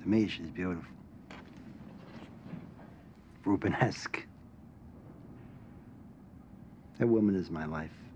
To me, she's beautiful. Rubenesque. That woman is my life.